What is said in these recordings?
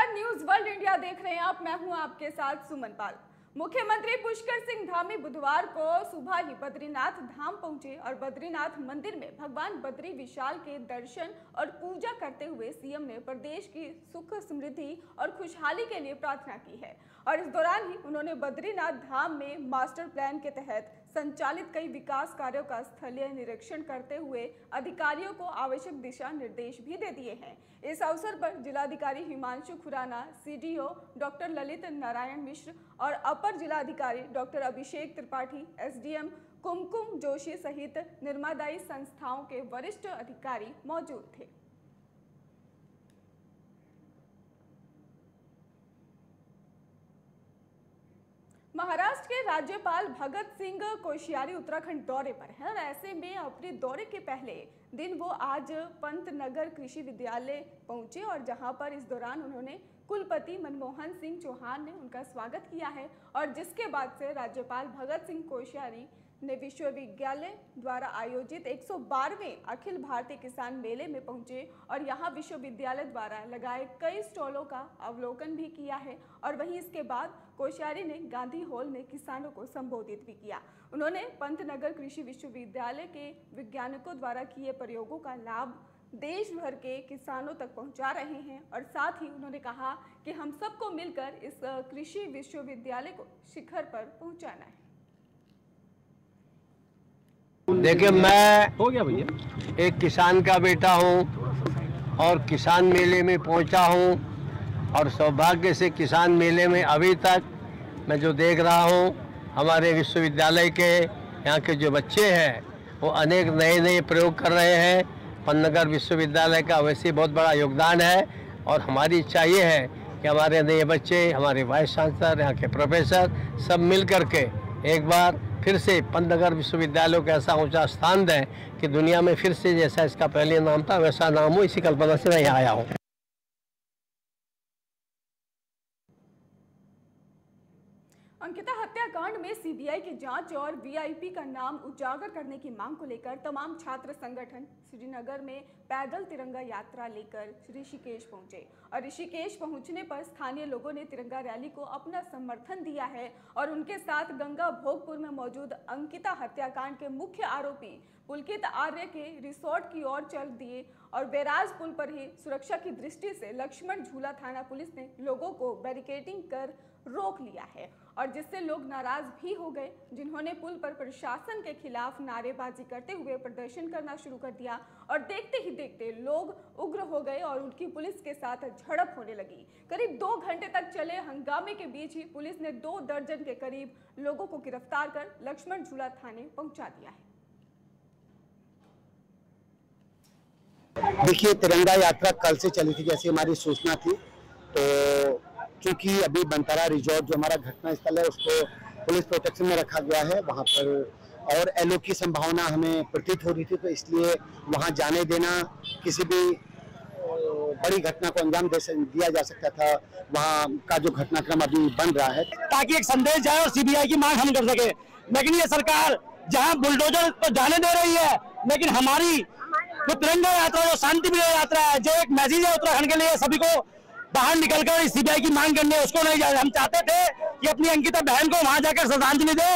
नमस्कार, news world India देख रहे हैं आप। मैं हूं आपके साथ सुमन पाल। मुख्यमंत्री पुष्कर सिंह धामी बुधवार को सुबह ही बद्रीनाथ धाम पहुंचे और बद्रीनाथ मंदिर में भगवान बद्री विशाल के दर्शन और पूजा करते हुए सीएम ने प्रदेश की सुख समृद्धि और खुशहाली के लिए प्रार्थना की है। और इस दौरान ही उन्होंने बद्रीनाथ धाम में मास्टर प्लान के तहत संचालित कई विकास कार्यों का स्थलीय निरीक्षण करते हुए अधिकारियों को आवश्यक दिशा निर्देश भी दे दिए हैं। इस अवसर पर जिलाधिकारी हिमांशु खुराना, सीडीओ डॉक्टर ललित नारायण मिश्र और अपर जिलाधिकारी डॉक्टर अभिषेक त्रिपाठी, एसडीएम कुमकुम जोशी सहित निर्मादायी संस्थाओं के वरिष्ठ अधिकारी मौजूद थे। महाराष्ट्र के राज्यपाल भगत सिंह कोश्यारी उत्तराखंड दौरे पर हैं और ऐसे में अपने दौरे के पहले दिन वो आज पंतनगर कृषि विद्यालय पहुंचे और जहां पर इस दौरान उन्होंने कुलपति मनमोहन सिंह चौहान ने उनका स्वागत किया है। और जिसके बाद से राज्यपाल भगत सिंह कोश्यारी ने विश्वविद्यालय द्वारा आयोजित 112वें अखिल भारतीय किसान मेले में पहुंचे और यहां विश्वविद्यालय द्वारा लगाए कई स्टॉलों का अवलोकन भी किया है। और वहीं इसके बाद कोश्यारी ने गांधी हॉल में किसानों को संबोधित भी किया। उन्होंने पंतनगर कृषि विश्वविद्यालय के वैज्ञानिकों द्वारा किए प्रयोगों का लाभ देश भर के किसानों तक पहुंचा रहे हैं और साथ ही उन्होंने कहा कि हम सबको मिलकर इस कृषि विश्वविद्यालय को शिखर पर पहुंचाना है। देखिए, मैं हो गया भैया एक किसान का बेटा हूं और किसान मेले में पहुंचा हूं और सौभाग्य से किसान मेले में अभी तक मैं जो देख रहा हूं, हमारे विश्वविद्यालय के यहाँ के जो बच्चे हैं वो अनेक नए नए प्रयोग कर रहे हैं। पंतनगर विश्वविद्यालय का वैसे बहुत बड़ा योगदान है और हमारी इच्छा ये है कि हमारे नए बच्चे, हमारे वाइस चांसलर, यहाँ के प्रोफेसर सब मिल कर के एक बार फिर से पंतनगर विश्वविद्यालय को ऐसा ऊंचा स्थान दें कि दुनिया में फिर से जैसा इसका पहले नाम था वैसा नाम हो। इसी कल्पना से मैं यहाँ आया हूँ। अंकिता हत्याकांड में सीबीआई की जांच और वीआईपी का नाम उजागर करने की मांग को लेकर तमाम छात्र संगठन श्रीनगर में पैदल तिरंगा यात्रा लेकर ऋषिकेश पहुंचे और ऋषिकेश पहुंचने पर स्थानीय लोगों ने तिरंगा रैली को अपना समर्थन दिया है और उनके साथ गंगा भोगपुर में मौजूद अंकिता हत्याकांड के मुख्य आरोपी पुलकित आर्य के रिसोर्ट की ओर चल दिए और बैराज पुल पर ही सुरक्षा की दृष्टि से लक्ष्मण झूला थाना पुलिस ने लोगों को बैरिकेडिंग कर रोक लिया है और जिससे लोग नाराज भी हो गए, जिन्होंने पुल पर प्रशासन के खिलाफ नारेबाजी करते हुए प्रदर्शन करना शुरू कर दिया और देखते ही देखते लोग उग्र हो गए और उनकी पुलिस के साथ झड़प होने लगी। करीब 2 घंटे तक चले हंगामे के बीच ही पुलिस ने 2 दर्जन के करीब लोगों को गिरफ्तार कर लक्ष्मण झूला थाने पहुंचा दिया है। देखिए, तिरंगा यात्रा कल से चली थी जैसी हमारी सूचना थी, तो क्योंकि अभी बनतारा रिजॉर्ट जो हमारा घटना स्थल है उसको पुलिस प्रोटेक्शन में रखा गया है, वहाँ पर और एलओ की संभावना हमें प्रतीत हो रही थी, तो इसलिए वहाँ जाने देना किसी भी बड़ी घटना को अंजाम दिया जा सकता था। वहाँ का जो घटनाक्रम अभी बन रहा है ताकि एक संदेश जाए और सीबीआई की मांग हम कर सके। लेकिन ये सरकार जहाँ बुलडोजर को जाने दे रही है, लेकिन हमारी जो तिरंगा यात्रा, जो शांति प्रिय यात्रा है, जो एक मैसेज है उत्तराखंड के लिए सभी को बाहर निकलकर सीबीआई की मांग करने, उसको नहीं जाए। हम चाहते थे कि अपनी अंकिता बहन को वहां जाकर श्रद्धांजलि दे।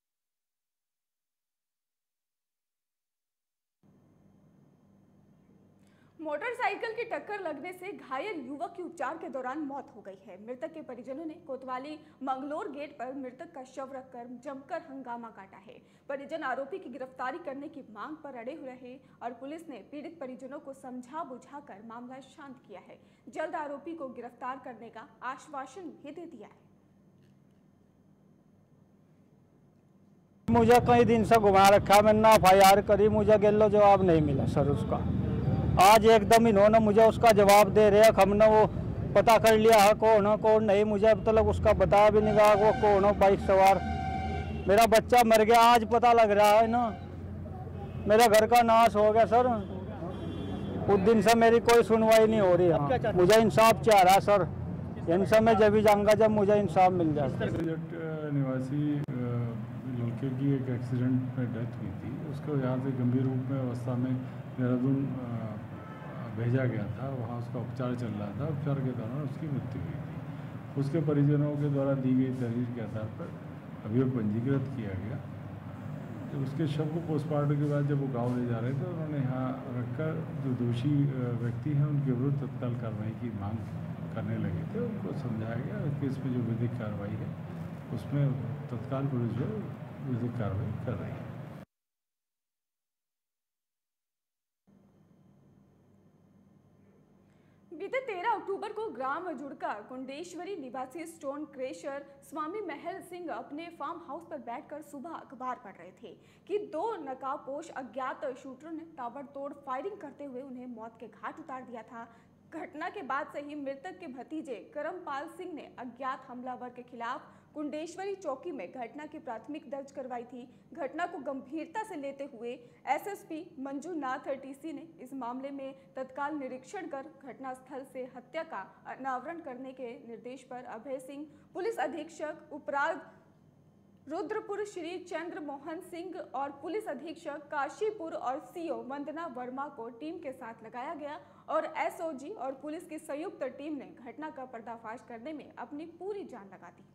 मोटरसाइकिल की टक्कर लगने से घायल युवक की उपचार के दौरान मौत हो गई है। मृतक के परिजनों ने कोतवाली मंगलोर गेट पर मृतक का शव रखकर जमकर हंगामा काटा है। परिजन आरोपी की गिरफ्तारी करने की मांग पर अड़े हुए रहे और पुलिस ने पीड़ित परिजनों को समझा बुझाकर मामला शांत किया है। जल्द आरोपी को गिरफ्तार करने का आश्वासन भी दे दिया है। मुझे कई दिन से घुमा रखा, मैंने FIR करी, मुझे गेलो जवाब नहीं मिला सर उसका। आज एकदम इन्होंने मुझे उसका जवाब दे रहे हैं। हमने वो पता कर लिया है कौन है कौन नहीं, मुझे अब तक उसका बताया भी नहीं गया वो कौन है बाइक सवार। मेरा बच्चा मर गया, आज पता लग रहा है ना। मेरा घर का नाश हो गया सर। उस दिन से मेरी कोई सुनवाई नहीं हो रही है। मुझे इंसाफ चाह रहा है सर। इनसे मैं जब भी जाऊँगा जब मुझे इंसाफ मिल जाए। निवासी लड़के की एक एक्सीडेंट में डेथ हुई थी, उसको यहाँ से गंभीर रूप में अवस्था में देहरादून भेजा गया था, वहाँ उसका उपचार चल रहा था। उपचार के दौरान उसकी मृत्यु हुई थी। उसके परिजनों के द्वारा दी गई तहरीर के आधार पर अभियोग पंजीकृत किया गया। तो उसके शव को पोस्टमार्टम के बाद जब वो गाँव ले जा रहे थे, उन्होंने यहाँ रखकर जो दोषी व्यक्ति हैं उनके विरुद्ध तत्काल कार्रवाई की मांग करने लगे थे। उनको समझाया गया कि इसमें जो विधिक कार्रवाई है उसमें तत्काल पुलिस जो विधिक कार्रवाई कर रही है। बीते 13 अक्टूबर को ग्राम जुड़का कुंडेश्वरी निवासी स्टोन क्रेशर स्वामी महल सिंह अपने फार्म हाउस पर बैठकर सुबह अखबार पढ़ रहे थे कि 2 नकाबपोश अज्ञात शूटरों ने ताबड़तोड़ फायरिंग करते हुए उन्हें मौत के घाट उतार दिया था। घटना के बाद से ही मृतक के भतीजे करमपाल सिंह ने अज्ञात हमलावर के खिलाफ कुंडेश्वरी चौकी में घटना की प्राथमिक दर्ज करवाई थी। घटना को गंभीरता से लेते हुए एसएसपी मंजूनाथ टीसी ने इस मामले में तत्काल निरीक्षण कर घटनास्थल से हत्या का अनावरण करने के निर्देश पर अभय सिंह, पुलिस अधीक्षक उपराग रुद्रपुर श्री चंद्र मोहन सिंह और पुलिस अधीक्षक काशीपुर और सीओ वंदना वर्मा को टीम के साथ लगाया गया और एसओजी और पुलिस की संयुक्त टीम ने घटना का पर्दाफाश करने में अपनी पूरी जान लगा दी।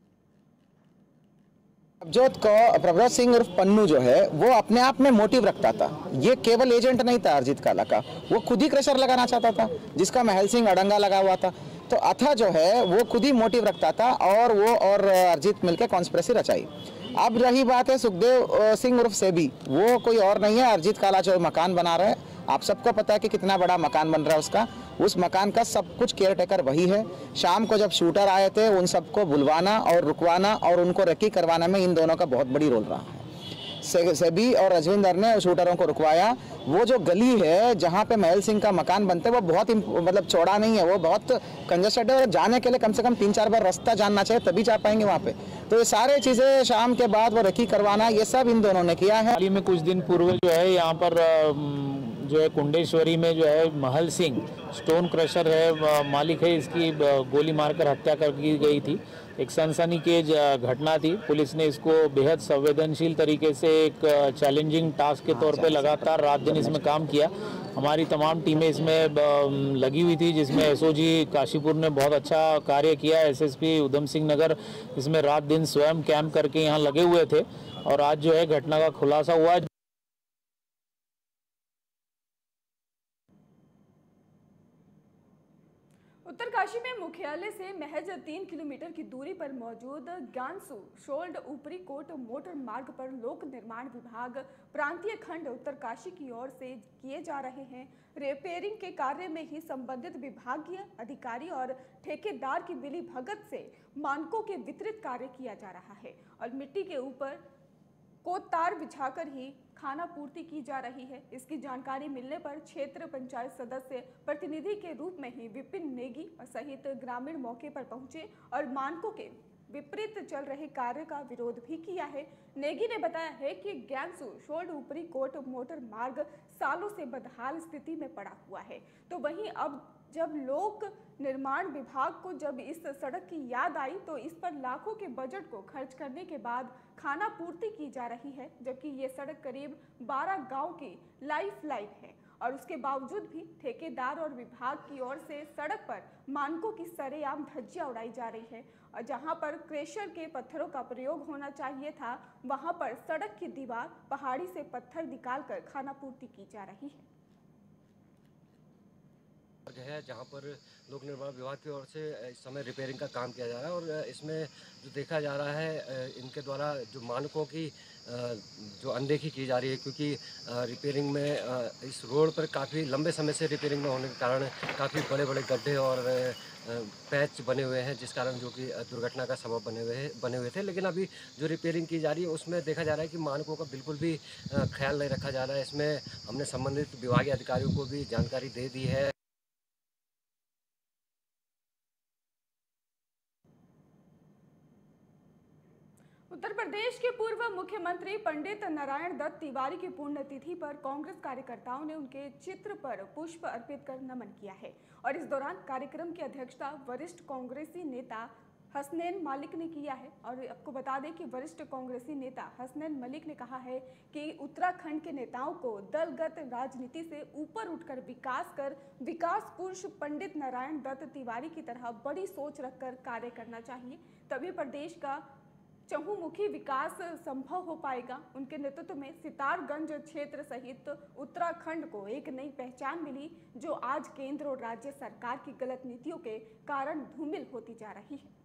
प्रभजोत को प्रभजोत सिंह उर्फ पन्नू जो है वो अपने आप में मोटिव रखता था। ये केवल एजेंट नहीं था अरिजीत काला का, वो खुद ही क्रेशर लगाना चाहता था जिसका महल सिंह अड़ंगा लगा हुआ था। तो अथा जो है वो खुद ही मोटिव रखता था और वो और अरिजीत मिलकर कॉन्स्पिरेसी रचाई। अब रही बात है सुखदेव सिंह उर्फ सेबी, वो कोई और नहीं है, अरिजीत काला जो मकान बना रहा है, आप सबको पता है कि कितना बड़ा मकान बन रहा है उसका, उस मकान का सब कुछ केयर टेकर वही है। शाम को जब शूटर आए थे उन सबको बुलवाना और रुकवाना और उनको रेकी करवाने में इन दोनों का बहुत बड़ी रोल रहा है। सेबी और रजविंदर ने शूटरों को रुकवाया। वो जो गली है जहाँ पे महल सिंह का मकान बनते वो बहुत मतलब चौड़ा नहीं है, वो बहुत कंजेस्टेड है और जाने के लिए कम से कम 3-4 बार रास्ता जानना चाहिए तभी जा पाएंगे वहाँ पे। तो ये सारे चीज़ें शाम के बाद वो रेकी करवाना ये सब इन दोनों ने किया है। हाल ही में कुछ दिन पूर्व जो है यहाँ पर जो है कुंडेश्वरी में जो है महल सिंह स्टोन क्रशर है, मालिक है, इसकी गोली मारकर हत्या कर की गई थी। एक सनसनीखेज घटना थी। पुलिस ने इसको बेहद संवेदनशील तरीके से एक चैलेंजिंग टास्क के तौर पे लगातार रात दिन इसमें काम किया। हमारी तमाम टीमें इसमें लगी हुई थी जिसमें एसओजी काशीपुर ने बहुत अच्छा कार्य किया। एसएसपी उधम सिंह नगर इसमें रात दिन स्वयं कैंप करके यहाँ लगे हुए थे और आज जो है घटना का खुलासा हुआ। उत्तरकाशी में मुख्यालय से महज 3 किलोमीटर की दूरी पर मौजूद ज्ञानसू शोल्ड ऊपरी कोट मोटर मार्ग पर लोक निर्माण विभाग प्रांतीय खंड उत्तरकाशी की ओर से किए जा रहे हैं रिपेयरिंग के कार्य में ही संबंधित विभागीय अधिकारी और ठेकेदार की मिली भगत से मानकों के वितरित कार्य किया जा रहा है और मिट्टी के ऊपर कोतार बिछाकर ही खाना पूर्ति की जा रही है। इसकी जानकारी मिलने पर क्षेत्र पंचायत सदस्य प्रतिनिधि के रूप में ही विपिन नेगी सहित ग्रामीण मौके पर पहुंचे और मानकों के विपरीत चल रहे कार्य का विरोध भी किया है। नेगी ने बताया है कि ज्ञानसू शोल्ड ऊपरी कोट मोटर मार्ग सालों से बदहाल स्थिति में पड़ा हुआ है, तो वहीं अब जब लोक निर्माण विभाग को जब इस सड़क की याद आई तो इस पर लाखों के बजट को खर्च करने के बाद खाना पूर्ति की जा रही है, जबकि ये सड़क करीब 12 गांव की लाइफ लाइन है और उसके बावजूद भी ठेकेदार और विभाग की ओर से सड़क पर मानकों की सरेआम धज्जियां उड़ाई जा रही है और जहां पर क्रेशर के पत्थरों का प्रयोग होना चाहिए था वहां पर सड़क की दीवार पहाड़ी से पत्थर निकालकर खाना पूर्ति की जा रही है। है जहाँ पर लोक निर्माण विभाग की ओर से इस समय रिपेयरिंग का काम किया जा रहा है और इसमें जो देखा जा रहा है इनके द्वारा जो मानकों की जो अनदेखी की जा रही है, क्योंकि रिपेयरिंग में इस रोड पर काफ़ी लंबे समय से रिपेयरिंग में होने के कारण काफ़ी बड़े बड़े गड्ढे और पैच बने हुए हैं जिस कारण जो कि दुर्घटना का सबब बने हुए थे। लेकिन अभी जो रिपेयरिंग की जा रही है उसमें देखा जा रहा है कि मानकों का बिल्कुल भी ख्याल नहीं रखा जा रहा है। इसमें हमने संबंधित विभागीय अधिकारियों को भी जानकारी दे दी है। उत्तर प्रदेश के पूर्व मुख्यमंत्री पंडित नारायण दत्त तिवारी की पुण्यतिथि पर कांग्रेस कार्यकर्ताओं ने उनके चित्र पर पुष्प अर्पित कर नमन किया है और इस दौरान कार्यक्रम की अध्यक्षता वरिष्ठ कांग्रेसी नेता हसनैन मलिक ने किया है। और आपको बता दें कि वरिष्ठ कांग्रेसी नेता हसनैन मलिक ने कहा है कि उत्तराखंड के नेताओं को दलगत राजनीति से ऊपर उठकर विकास पुरुष पंडित नारायण दत्त तिवारी की तरह बड़ी सोच रखकर कार्य करना चाहिए, तभी प्रदेश का चहुमुखी विकास संभव हो पाएगा। उनके नेतृत्व में सितारगंज क्षेत्र सहित उत्तराखंड को एक नई पहचान मिली, जो आज केंद्र और राज्य सरकार की गलत नीतियों के कारण धूमिल होती जा रही है।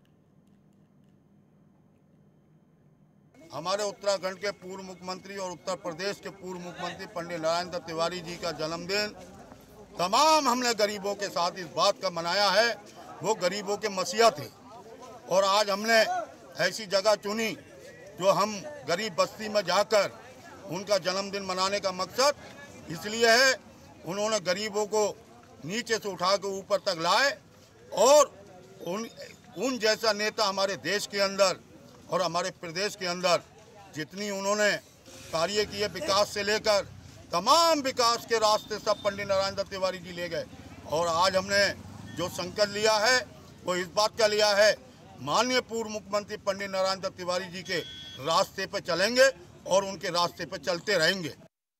हमारे उत्तराखंड के पूर्व मुख्यमंत्री और उत्तर प्रदेश के पूर्व मुख्यमंत्री पंडित नारायण दत्त तिवारी जी का जन्मदिन तमाम हमने गरीबों के साथ इस बात का मनाया है, वो गरीबों के मसीहा थे। और आज हमने ऐसी जगह चुनी जो हम गरीब बस्ती में जाकर उनका जन्मदिन मनाने का मकसद इसलिए है, उन्होंने गरीबों को नीचे से उठा के ऊपर तक लाए और उन जैसा नेता हमारे देश के अंदर और हमारे प्रदेश के अंदर जितनी उन्होंने कार्य किए विकास से लेकर तमाम विकास के रास्ते सब पंडित नारायण दत्त तिवारी जी ले गए। और आज हमने जो संकल्प लिया है वो इस बात का लिया है, माननीय पूर्व मुख्यमंत्री पंडित नारायण दत्त तिवारी जी के रास्ते पर चलेंगे और उनके रास्ते पर चलते रहेंगे।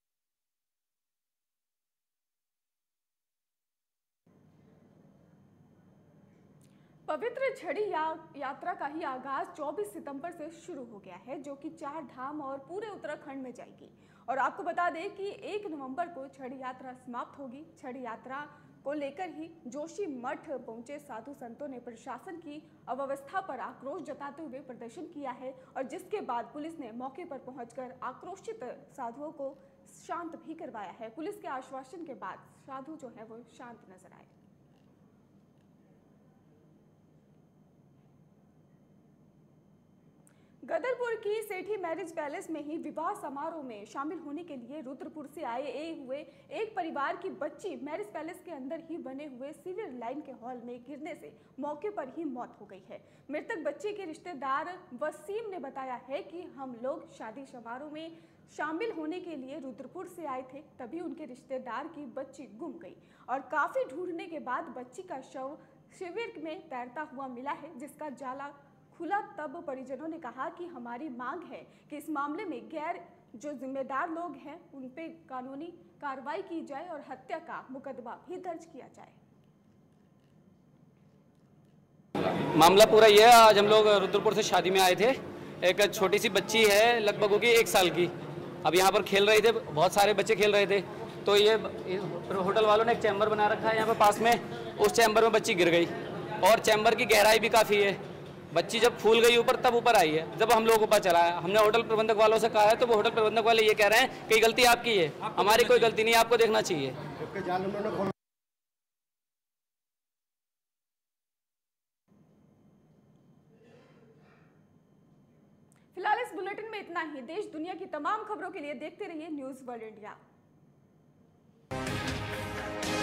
पवित्र छड़ी यात्रा का ही आगाज 24 सितंबर से शुरू हो गया है, जो कि 4 धाम और पूरे उत्तराखंड में जाएगी। और आपको बता दें कि 1 नवंबर को छड़ी यात्रा समाप्त होगी। छड़ी यात्रा को लेकर ही जोशी मठ पहुंचे साधु संतों ने प्रशासन की अव्यवस्था पर आक्रोश जताते हुए प्रदर्शन किया है, और जिसके बाद पुलिस ने मौके पर पहुंचकर आक्रोशित साधुओं को शांत भी करवाया है। पुलिस के आश्वासन के बाद साधु जो है वो शांत नजर आए। गदरपुर की सेठी मैरिज पैलेस में ही विवाह समारोह में शामिल होने के लिए रुद्रपुर से आए हुए एक परिवार की बच्ची मैरिज पैलेस के अंदर ही बने हुए सीवियर लाइन के हॉल में गिरने से मौके पर ही मौत हो गई है। मृतक बच्ची के रिश्तेदार वसीम ने बताया है कि हम लोग शादी समारोह में शामिल होने के लिए रुद्रपुर से आए थे, तभी उनके रिश्तेदार की बच्ची गुम गई और काफी ढूंढने के बाद बच्ची का शव शिविर में तैरता हुआ मिला है, जिसका जाला खुला। तब परिजनों ने कहा कि हमारी मांग है कि इस मामले में गैर जो जिम्मेदार लोग हैं उन पे कानूनी कार्रवाई की जाए और हत्या का मुकदमा भी दर्ज किया जाए। मामला पूरा यह है, आज हम लोग रुद्रपुर से शादी में आए थे। एक छोटी सी बच्ची है, लगभग होगी 1 साल की। अब यहाँ पर खेल रहे थे, बहुत सारे बच्चे खेल रहे थे, तो ये होटल वालों ने एक चैम्बर बना रखा है यहाँ पर पास में, उस चैम्बर में बच्ची गिर गई और चैम्बर की गहराई भी काफ़ी है। बच्ची जब फूल गई ऊपर तब ऊपर आई है। जब हम लोगों को पता चला है, हमने होटल प्रबंधक वालों से कहा है, तो वो होटल प्रबंधक वाले ये कह रहे हैं कि गलती आपकी है, हमारी कोई गलती नहीं, आपको देखना चाहिए। फिलहाल इस बुलेटिन में इतना ही। देश दुनिया की तमाम खबरों के लिए देखते रहिए न्यूज़ वर्ल्ड इंडिया।